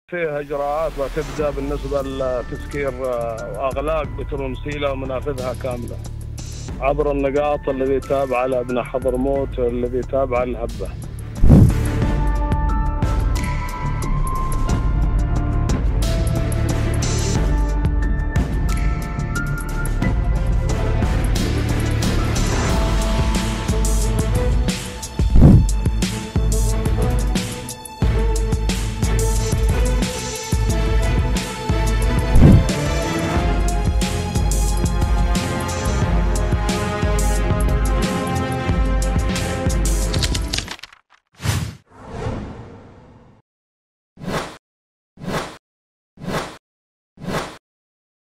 فيه إجراءات وتبدأ بالنسبة لتسكير أغلاق بترول مسيلة ومنافذها كاملة عبر النقاط الذي تابعة لأبناء حضرموت والذي تابعة للهبة.